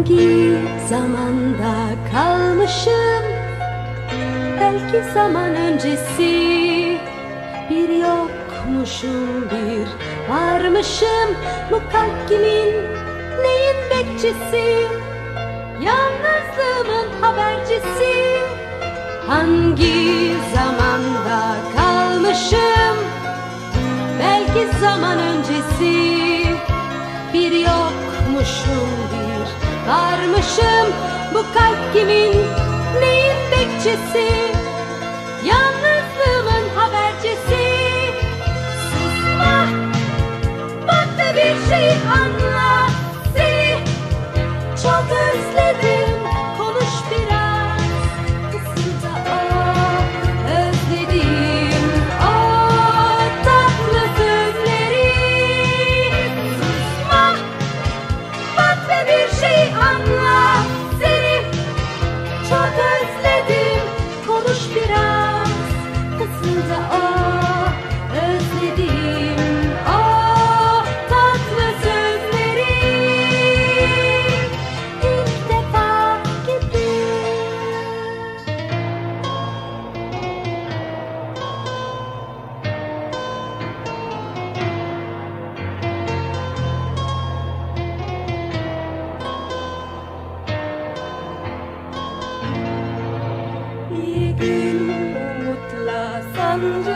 Hangi zamanda kalmışım? Belki zaman öncesi. Bir yokmuşum, bir varmışım. Bu kalp kimin, neyin bekçisi? Yalnızlığımın habercisi. Hangi zamanda kalmışım? Belki zaman öncesi. Bir yokmuşum, bir varmışım. Bu kalp kimin, neyin bekçisi? Yalnızlığımın habercisi. Susma, bak da bir şey anla. Seni çok özledim, konuş biraz. Fısılda özledim o tatlı sözleri. Susma, bak da bir şey anla. Seni çok özledim, konuş biraz. Fısılda özledim o tatlı sözleri. İlk defa gibi. Bir gün umutla sandım